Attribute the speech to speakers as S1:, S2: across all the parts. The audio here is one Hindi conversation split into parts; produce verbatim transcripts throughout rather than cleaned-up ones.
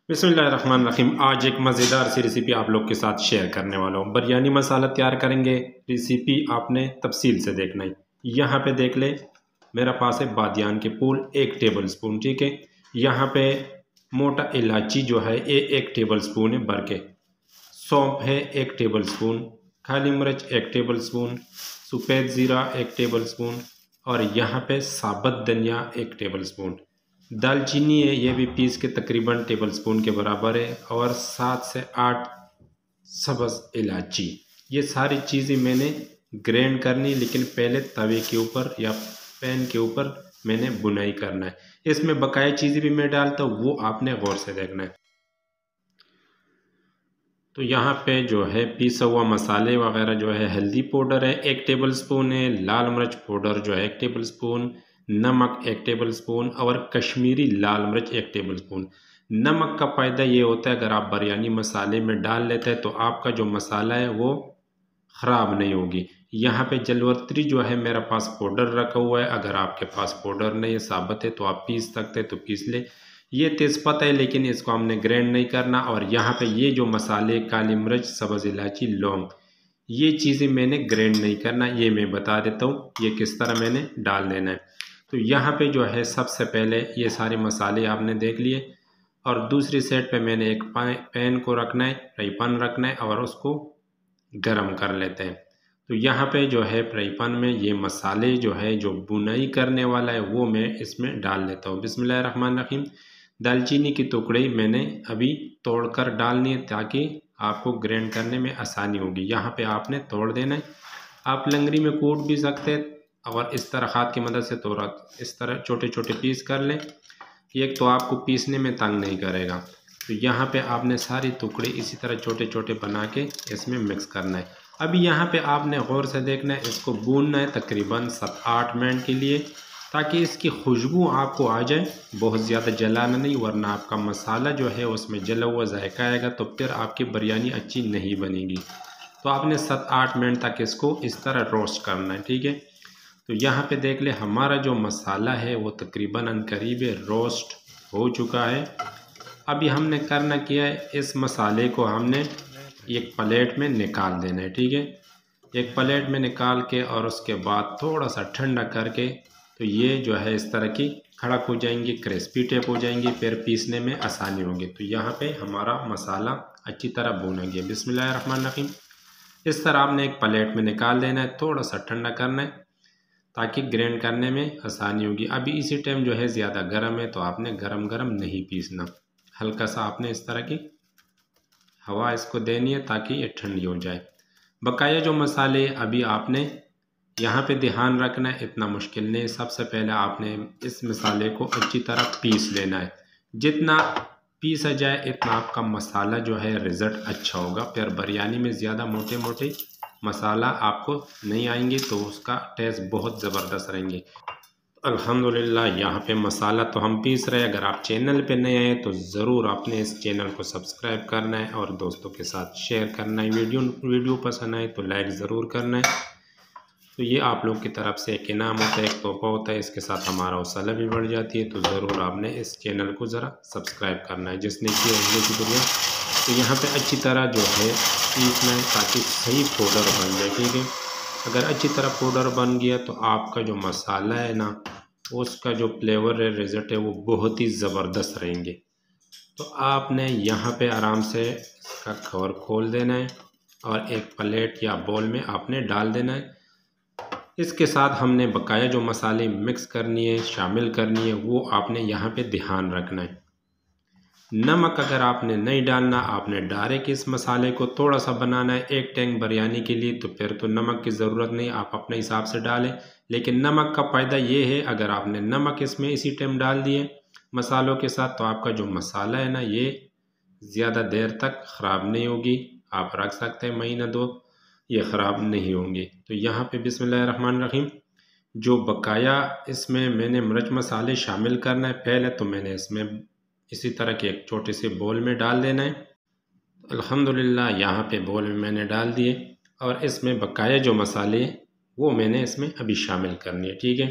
S1: बिस्मिल्लाहिर्रहमानिर्रहीम। आज एक मज़ेदार सी रेसिपी आप लोग के साथ शेयर करने वाला हूँ। बिरयानी मसाला तैयार करेंगे। रेसिपी आपने तफसील से देखना है। यहाँ पे देख ले, मेरा पास है बादियान के फूल एक टेबल स्पून, ठीक है। यहाँ पे मोटा इलायची जो है ये एक टेबल स्पून है भर के। सौंफ है एक टेबल स्पून, काली मिर्च एक टेबल स्पून, सफ़ेद ज़ीरा एक टेबल स्पून और यहाँ पे साबुत धनिया एक टेबल स्पून। दालचीनी है, ये भी पीस के तकरीबन टेबल स्पून के बराबर है और सात से आठ सब्ज़ इलायची। ये सारी चीज़ें मैंने ग्राइंड करनी, लेकिन पहले तवे के ऊपर या पैन के ऊपर मैंने बुनाई करना है। इसमें बकाया चीज़ें भी मैं डालता हूँ, वो आपने गौर से देखना है। तो यहाँ पे जो है पीसा हुआ मसाले वगैरह जो है, हल्दी पाउडर है एक टेबल स्पून है, लाल मिर्च पाउडर जो है एक टेबल स्पून, नमक एक टेबल स्पून और कश्मीरी लाल मिर्च एक टेबल स्पून। नमक का फ़ायदा ये होता है, अगर आप बिरयानी मसाले में डाल लेते हैं तो आपका जो मसाला है वो ख़राब नहीं होगी। यहाँ पे जलवतरी जो है मेरा पास पाउडर रखा हुआ है, अगर आपके पास पाउडर नहीं है, साबुत है, तो आप पीस सकते हैं तो पीस ले। ये तेज़पत्ता है, लेकिन इसको हमने ग्राइंड नहीं करना। और यहाँ पे ये जो मसाले काली मिर्च, सब्ज़ इलायची, लौंग, ये चीज़ें मैंने ग्राइंड नहीं करना, ये मैं बता देता हूँ ये किस तरह मैंने डाल देना है। तो यहाँ पे जो है सबसे पहले ये सारे मसाले आपने देख लिए और दूसरी साइड पे मैंने एक पैन को रखना है, फ्राई पैन रखना है और उसको गरम कर लेते हैं। तो यहाँ पे जो है फ्राई पैन में ये मसाले जो है जो बुनाई करने वाला है वो मैं इसमें डाल लेता हूँ। बिस्मिल्लाहिर्रहमानिर्रहीम। दालचीनी की टुकड़ी मैंने अभी तोड़कर डालनी है ताकि आपको ग्राइंड करने में आसानी होगी। यहाँ पे आपने तोड़ देना है। आप लंगड़ी में कूट भी सकते हैं और इस तरह हाथ की मदद से तोड़ा इस तरह छोटे छोटे पीस कर लें, एक तो आपको पीसने में तंग नहीं करेगा। तो यहाँ पे आपने सारी टुकड़ी इसी तरह छोटे छोटे बना के इसमें मिक्स करना है। अभी यहाँ पे आपने गौर से देखना है, इसको भूनना है तकरीबन सात आठ मिनट के लिए ताकि इसकी खुशबू आपको आ जाए। बहुत ज़्यादा जलाना नहीं, वरना आपका मसाला जो है उसमें जला हुआ जायका आएगा तो फिर आपकी बिरयानी अच्छी नहीं बनेगी। तो आपने सात आठ मिनट तक इसको इस तरह रोस्ट करना है, ठीक है। तो यहाँ पे देख ले, हमारा जो मसाला है वो तकरीबन अनकरीब रोस्ट हो चुका है। अभी हमने करना क्या है, इस मसाले को हमने एक प्लेट में निकाल देना है, ठीक है। एक प्लेट में निकाल के और उसके बाद थोड़ा सा ठंडा करके तो ये जो है इस तरह की खड़क हो जाएंगी, क्रिस्पी टाइप हो जाएंगी, फिर पीसने में आसानी होगी। तो यहाँ पे हमारा मसाला अच्छी तरह भुना गया। बिस्मिल्लाहिर्रहमानिर्रहीम। इस तरह आपने एक प्लेट में निकाल देना है, थोड़ा सा ठंडा करना है ताकि ग्राइंड करने में आसानी होगी। अभी इसी टाइम जो है ज़्यादा गर्म है तो आपने गरम गरम नहीं पीसना, हल्का सा आपने इस तरह की हवा इसको देनी है ताकि ये ठंडी हो जाए। बकाया जो मसाले अभी आपने यहाँ पे ध्यान रखना है, इतना मुश्किल नहीं। सबसे पहले आपने इस मसाले को अच्छी तरह पीस लेना है। जितना पीसा जाए इतना आपका मसाला जो है रिज़ल्ट अच्छा होगा। फिर बिरयानी में ज़्यादा मोटे मोटे मसाला आपको नहीं आएंगे तो उसका टेस्ट बहुत ज़बरदस्त रहेंगे। अल्हम्दुलिल्लाह यहाँ पे मसाला तो हम पीस रहे हैं। अगर आप चैनल पे नए आए तो ज़रूर आपने इस चैनल को सब्सक्राइब करना है और दोस्तों के साथ शेयर करना है। वीडियो वीडियो पसंद आए तो लाइक ज़रूर करना है। तो ये आप लोग की तरफ से एक इनाम होता है, एक तोहफा होता है, इसके साथ हमारा हौसला भी बढ़ जाती है। तो ज़रूर आपने इस चैनल को ज़रा सब्सक्राइब करना है जिसने किया है शुक्रिया। तो यहाँ पे अच्छी तरह जो है पीसना है ताकि सही पाउडर बन जाए, ठीक है। अगर अच्छी तरह पाउडर बन गया तो आपका जो मसाला है ना, उसका जो फ्लेवर है, रिजल्ट है, वो बहुत ही ज़बरदस्त रहेंगे। तो आपने यहाँ पे आराम से इसका कवर खोल देना है और एक प्लेट या बाउल में आपने डाल देना है। इसके साथ हमने बकाया जो मसाले मिक्स करनी है, शामिल करनी है, वो आपने यहाँ पे ध्यान रखना है। नमक अगर आपने नहीं डालना, आपने डायरेक्ट इस मसाले को थोड़ा सा बनाना है एक टैंक बिरयानी के लिए, तो फिर तो नमक की ज़रूरत नहीं, आप अपने हिसाब से डालें। लेकिन नमक का फ़ायदा ये है, अगर आपने नमक इसमें इसी टाइम डाल दिए मसालों के साथ तो आपका जो मसाला है ना, ये ज़्यादा देर तक ख़राब नहीं होगी। आप रख सकते हैं महीना दो, ये ख़राब नहीं होंगी। तो यहाँ पे बिस्मिल्लाहिर्रहमानिर्रहीम जो बकाया इसमें मैंने मिर्च मसाले शामिल करना है, पहले तो मैंने इसमें इसी तरह के एक छोटे से बोल में डाल देना है। अल्हम्दुलिल्लाह यहाँ पे बोल में मैंने डाल दिए और इसमें बकाया जो मसाले वो मैंने इसमें अभी शामिल करनी है, ठीक है।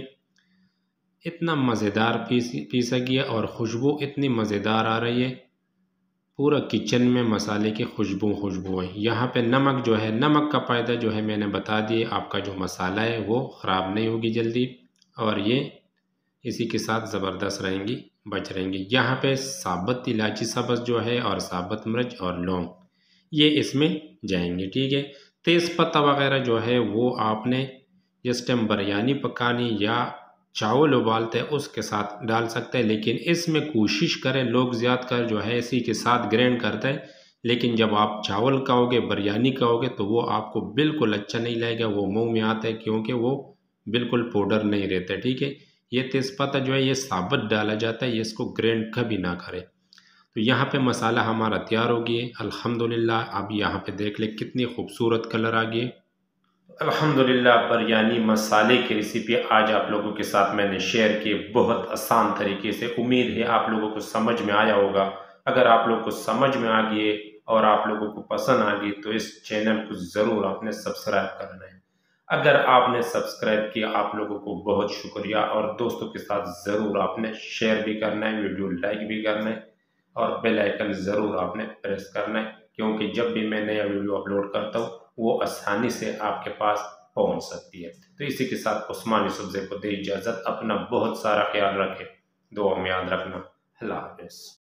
S1: इतना मज़ेदार पीस पीसा गया और खुशबू इतनी मज़ेदार आ रही है, पूरा किचन में मसाले की खुशबू खुशबू है। यहाँ पे नमक जो है, नमक का फ़ायदा जो है मैंने बता दिए, आपका जो मसाला है वो ख़राब नहीं होगी जल्दी, और ये इसी के साथ ज़बरदस्त रहेंगी, बच रहेंगी। यहाँ पे साबुत इलायची सब्ज़ जो है और साबुत मिर्च और लौंग ये इसमें जाएंगे, ठीक है। तेज़पत्ता वगैरह जो है वो आपने जिस टाइम बिरयानी पकानी या चावल उबालते हैं उसके साथ डाल सकते हैं, लेकिन इसमें कोशिश करें, लोग ज़्यादातर जो है इसी के साथ ग्राइंड करते हैं, लेकिन जब आप चावल खाओगे, बिरयानी खाओगे तो वो आपको बिल्कुल अच्छा नहीं लगेगा, वो मुंह में आता है क्योंकि वो बिल्कुल पाउडर नहीं रहता, ठीक है। ये तेज़पत्ता जो है ये साबुत डाला जाता है, ये इसको ग्राइंड कभी ना करें। तो यहाँ पे मसाला हमारा तैयार हो गया अल्हम्दुलिल्लाह। अब यहाँ पे देख ले कितनी खूबसूरत कलर आ गई। अल्हम्दुलिल्लाह बिरयानी मसाले की रेसिपी आज आप लोगों के साथ मैंने शेयर की, बहुत आसान तरीके से। उम्मीद है आप लोगों को समझ में आया होगा। अगर आप लोगों को समझ में आ गई और आप लोगों को पसंद आ गई तो इस चैनल को ज़रूर आपने सब्सक्राइब करना है। अगर आपने सब्सक्राइब किया आप लोगों को बहुत शुक्रिया, और दोस्तों के साथ ज़रूर आपने शेयर भी करना है, वीडियो लाइक भी करना है, और बेल आइकन ज़रूर आपने प्रेस करना है, क्योंकि जब भी मैं नया वीडियो अपलोड करता हूँ वो आसानी से आपके पास पहुंच सकती है। तो इसी के साथ उस्मान यूसुफज़ई को दे इजाज़त। अपना बहुत सारा ख्याल रखें, दुआ में याद रखना। अल्लाह हाफ़िज़।